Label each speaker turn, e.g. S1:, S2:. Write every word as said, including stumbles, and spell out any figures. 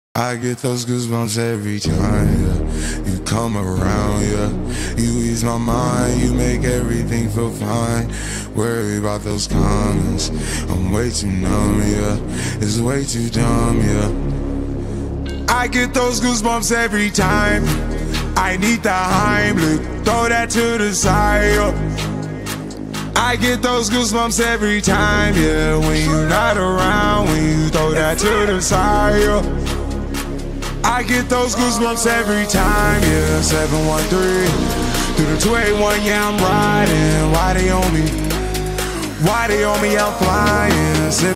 S1: I get those goosebumps every time, yeah. You come around, yeah. You ease my mind, you make everything feel fine. Worry about those comments, I'm way too numb, yeah. It's way too dumb, yeah. I get those goosebumps every time. I need the Heimlich, throw that to the side, yeah. I get those goosebumps every time, yeah. When you're not around, when you throw that to the side, yeah. I get those goosebumps every time, yeah. seven one three through the two eight one, yeah, I'm riding. Why they on me? Why they on me? I'm flying.